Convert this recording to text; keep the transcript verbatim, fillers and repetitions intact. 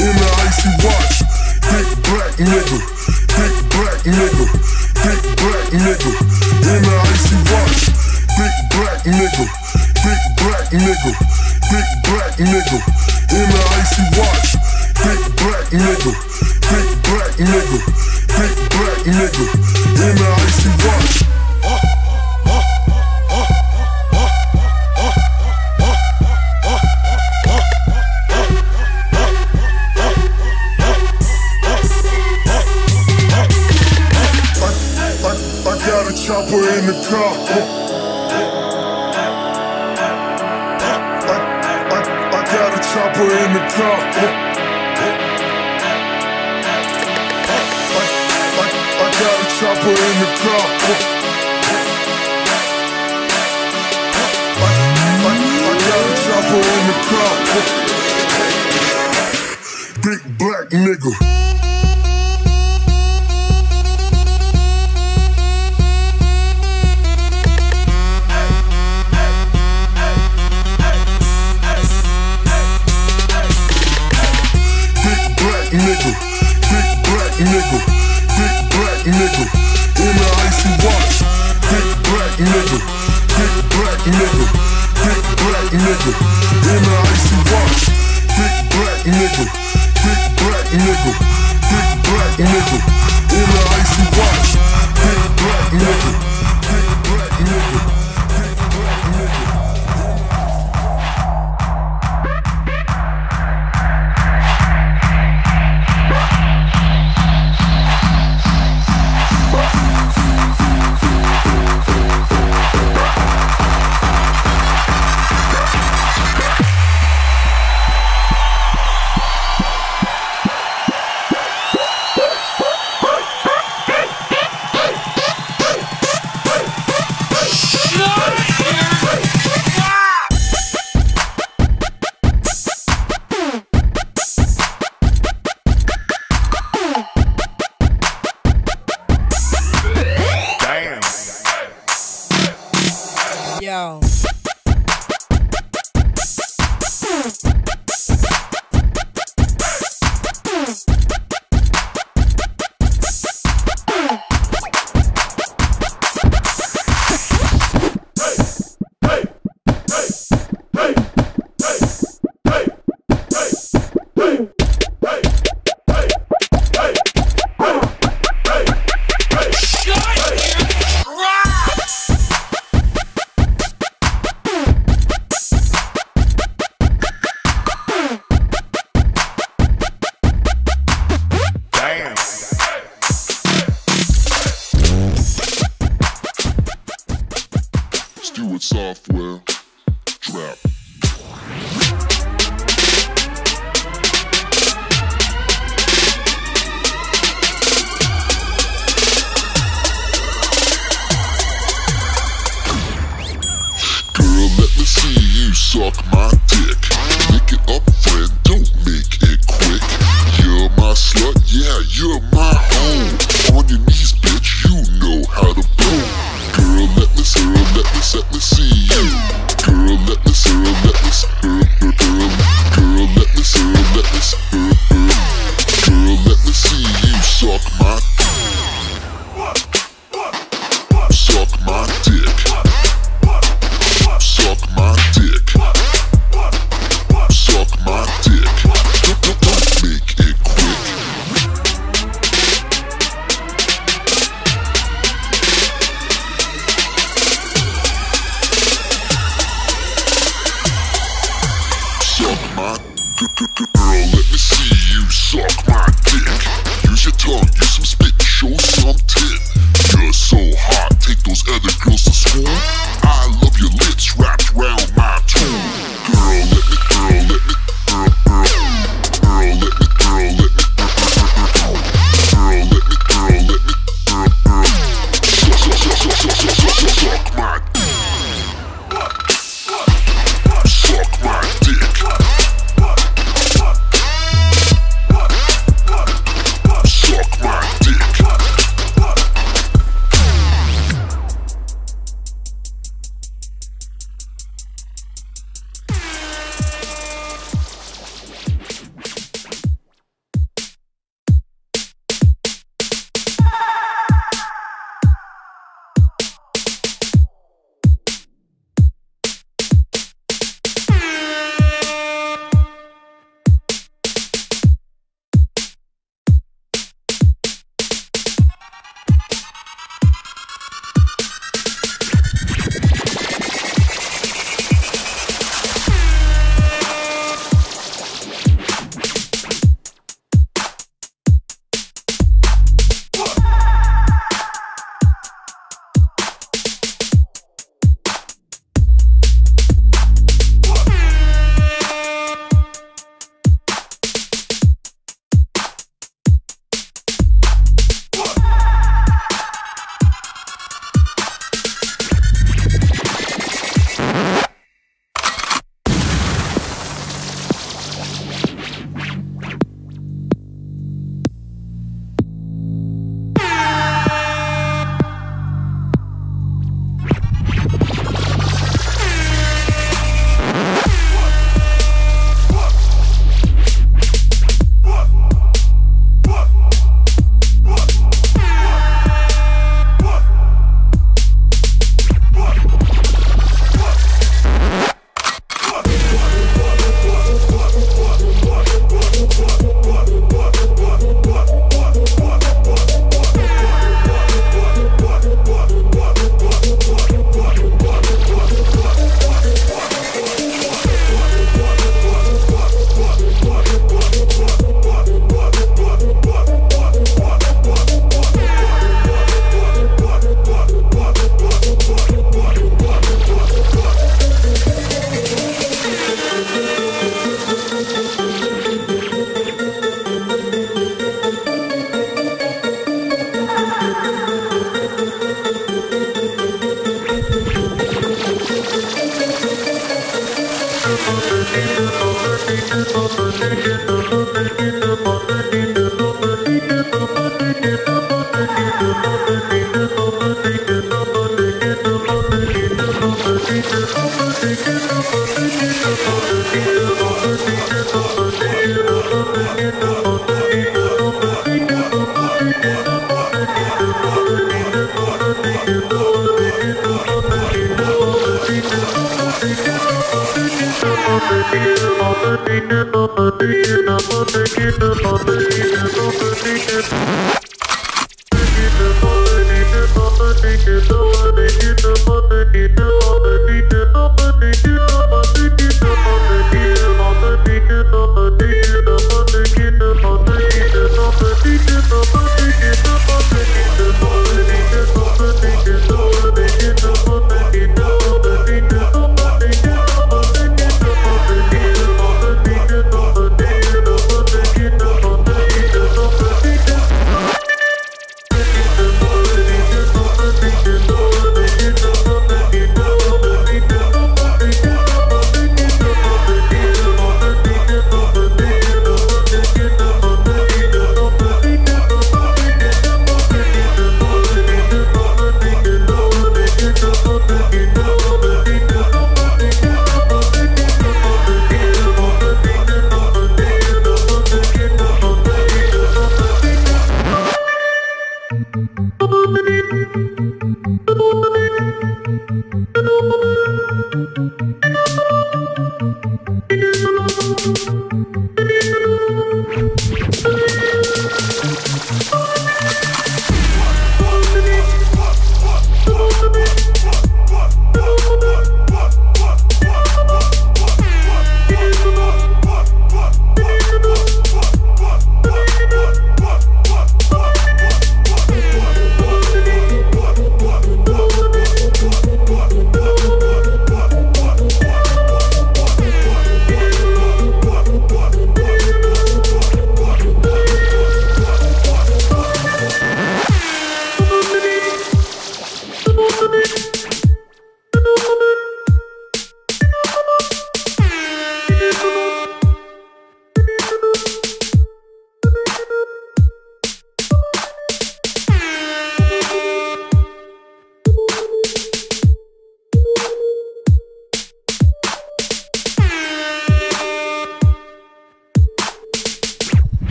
in the icy watch. Big black nigga, big black nigga, big black nigga, in the icy watch. Big black nigga, big black nigga, big black nigga, in the icy watch. Big black nigga, big black nigga, big black nigga, in the icy watch. Chopper in the car. I, I, I got a chopper in the car. I, I, I got a chopper in the car. I, I, I got a chopper in the car. Big black nigga. Nigga, big black nigga, big black nigga, in the icy watch. Big black nigga, big black nigga, big black nigga, in the icy watch. Big black nigga, big black nigga, big black nigga, in the icy watch. Big black nigga, big black nigga, big black nigga. Yo. Stewart Software Trap. Girl, let me see you suck my dick. Lick it up, friend, don't make it quick. You're my slut, yeah, you're my hoe. On your knees, bitch, you know how to blow. Girl, let me, girl, let me, let me see you. Girl, let me, girl, let me, girl, girl, girl, girl, let me, girl, let me, girl, girl, girl, let me see you suck my, suck my dick, suck my dick, suck my dick. Don't, don't make it quick. Thank you.